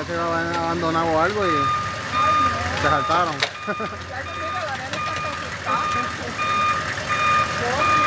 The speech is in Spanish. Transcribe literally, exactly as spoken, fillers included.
parece que lo habían abandonado o algo y se saltaron. Ya, mira, la nena está asustada.